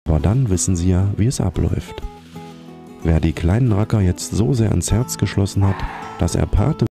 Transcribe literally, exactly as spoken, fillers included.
Aber dann wissen sie ja, wie es abläuft. Wer die kleinen Racker jetzt so sehr ans Herz geschlossen hat, dass er Pate